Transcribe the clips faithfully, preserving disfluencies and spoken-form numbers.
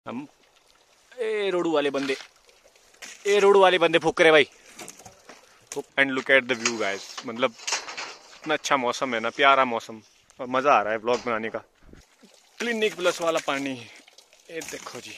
हम ए रोडू वाले बंदे ए रोडू वाले बंदे फुक रहे भाई। And look at the view guys, मतलब इतना अच्छा मौसम है ना, प्यारा मौसम, और मज़ा आ रहा है ब्लॉग बनाने का। क्लिनिक प्लस वाला पानी, ये देखो जी।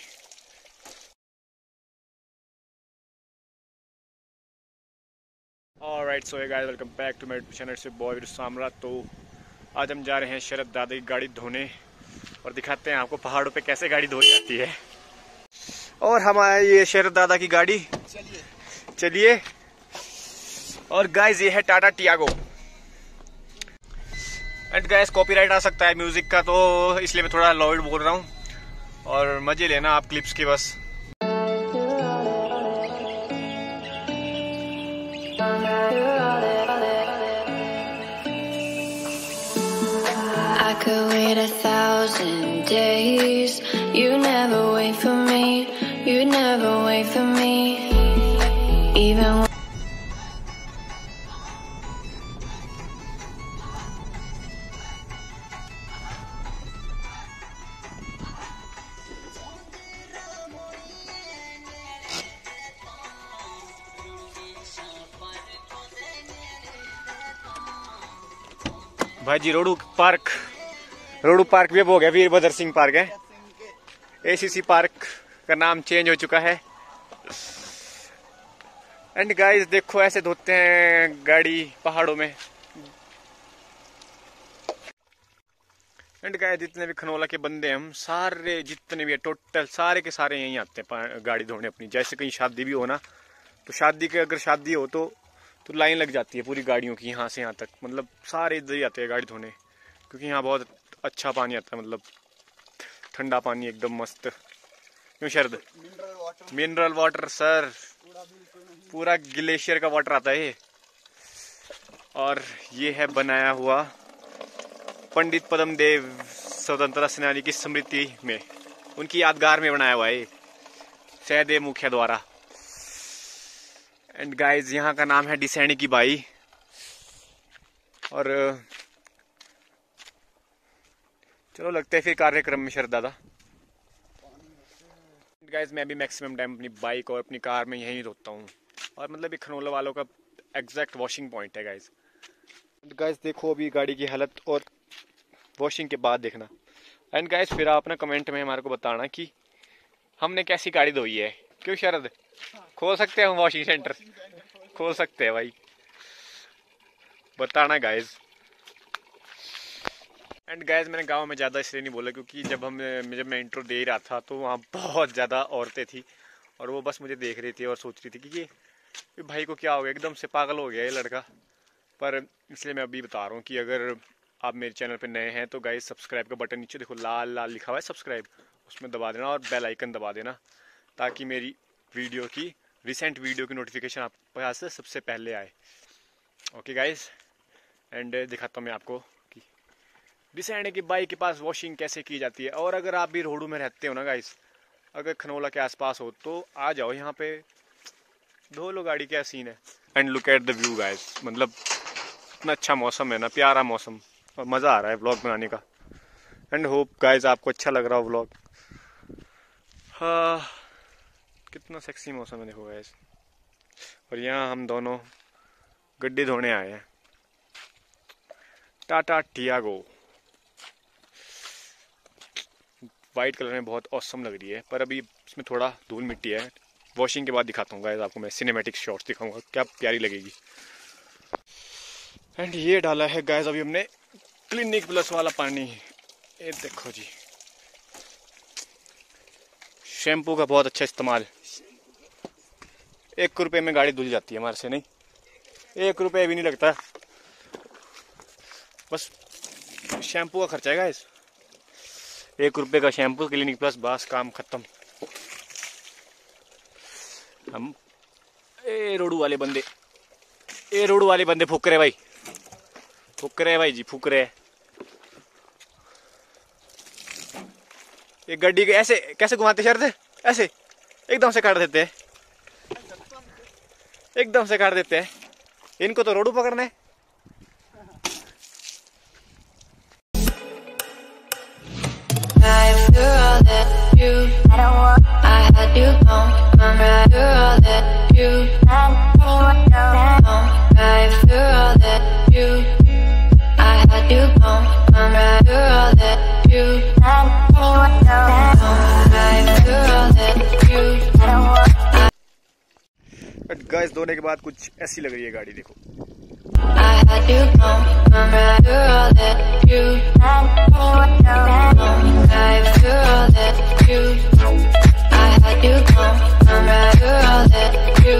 Alright, so guys welcome back to my channel से बॉय सामरा। तो आज हम जा रहे हैं शरद दादा की गाड़ी धोने और दिखाते हैं आपको पहाड़ों पे कैसे गाड़ी धोई जाती है। और हमारे ये शरद दादा की गाड़ी, चलिए चलिए। और गाइस ये है Tata Tiago. And guys copyright आ सकता है म्यूजिक का, तो इसलिए मैं थोड़ा लाउड बोल रहा हूँ और मजे लेना आप क्लिप्स की बस। I could wait a thousand days. You never wait for me. You never wait for me. Even when भाई जी रोडू पार्क, रोडू पार्क भी अब हो गया वीरभद्र सिंह पार्क है। एसीसी पार्क का नाम चेंज हो चुका है। एंड गाइस देखो ऐसे धोते हैं गाड़ी पहाड़ों में। एंड गाइस जितने भी खनौला के बंदे हैं हम सारे, जितने भी है टोटल सारे के सारे यहीं आते हैं गाड़ी धोने अपनी। जैसे कहीं शादी भी हो ना, तो शादी के अगर शादी हो तो तो लाइन लग जाती है पूरी गाड़ियों की यहाँ से यहाँ तक। मतलब सारे इधर ही आते हैं गाड़ी धोने, क्योंकि यहाँ बहुत अच्छा पानी आता है, मतलब ठंडा पानी एकदम मस्त। क्यों शरद? मिनरल वाटर सर, पूरा ग्लेशियर का वाटर आता है ये। और ये है बनाया हुआ पंडित पद्म देव स्वतंत्रता सेनानी की स्मृति में, उनकी यादगार में बनाया हुआ है सहदेव मुखिया द्वारा। एंड गाइस यहाँ का नाम है डिसैनी की बाई। और चलो लगते हैं फिर कार्यक्रम में शरद दादा। गाइस मैं भी मैक्सिमम टाइम अपनी बाइक और अपनी कार में यहीं धोता हूँ, और मतलब ये खनौला वालों का एग्जैक्ट वॉशिंग पॉइंट है गाइस। गाइस देखो अभी गाड़ी की हालत, और वॉशिंग के बाद देखना। एंड गाइस फिर आप ना कमेंट में हमारे को बताना कि हमने कैसी गाड़ी धोई है। क्यों शरद? खोल सकते हैं हम वॉशिंग सेंटर, खोल सकते हैं भाई, बताना गाइस। एंड गाइस मैंने गांव में ज़्यादा इसलिए नहीं बोला क्योंकि जब हम जब मैं इंट्रो दे रहा था तो वहाँ बहुत ज़्यादा औरतें थी, और वो बस मुझे देख रही थी और सोच रही थी कि ये भाई को क्या हो गया, एकदम से पागल हो गया ये लड़का। पर इसलिए मैं अभी बता रहा हूँ कि अगर आप मेरे चैनल पर नए हैं तो गाइस सब्सक्राइब का बटन नीचे देखो लाल लाल लिखा हुआ है सब्सक्राइब, उसमें दबा देना और बेल आइकन दबा देना, ताकि मेरी वीडियो की रिसेंट वीडियो की नोटिफिकेशन आपके पास से सबसे पहले आए। ओके गाइस, एंड दिखाता हूँ मैं आपको कि डिसैनी की बाइक के पास वॉशिंग कैसे की जाती है। और अगर आप भी रोडू में रहते हो ना गाइस, अगर खनौला के आसपास हो तो आ जाओ यहाँ पे, धो लो गाड़ी, क्या सीन है। And look at the view guys, मतलब इतना अच्छा मौसम है ना, प्यारा मौसम, और मज़ा आ रहा है ब्लॉग बनाने का। एंड होप गाइस आपको अच्छा लग रहा हो ब्लॉग। हाँ कितना सेक्सी मौसम है देखो गाइस। और यहाँ हम दोनों गड्डी धोने आए हैं, टाटा टियागो। वाइट कलर में बहुत ऑसम लग रही है, पर अभी इसमें थोड़ा धूल मिट्टी है। वॉशिंग के बाद दिखाता हूँ गाइस आपको, मैं सिनेमैटिक शॉट्स दिखाऊंगा, क्या प्यारी लगेगी। एंड ये डाला है गाइस अभी हमने क्लिनिक प्लस वाला पानी, ये देखो जी। शैम्पू का बहुत अच्छा इस्तेमाल, एक रुपए में गाड़ी धुल जाती है हमारे से, नहीं एक रुपए भी नहीं लगता, बस शैम्पू का खर्चा है गाइस। एक रुपए का शैम्पू, क्लिनिक प्लस, बस काम खत्म। हम ए रोडू वाले बंदे ए रोडू वाले बंदे फूक रहे भाई, फूक रहे भाई जी, फूक रहे। ये गड्डी के ऐसे कैसे घुमाते शरद? ऐसे एकदम से काट देते हैं, एकदम से काट देते हैं। इनको तो रोडू पकड़ना है। all that you. I had to come, come right through all that you. Come right through all that you. I had to come, come right through all that you. Come right through all that you. But guys धोने के बाद कुछ ऐसी लग रही है गाड़ी, देखो। I had to come, come right through all that you. Come right through all that you. I had to come, come right through all that you.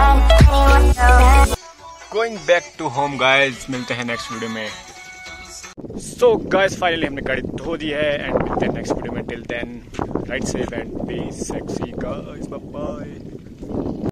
Going back to home guys, मिलते हैं next video में। So guys finally हमने गाड़ी धो दी है and मिलते हैं next video में। Till then right safe and be sexy guys, bye bye.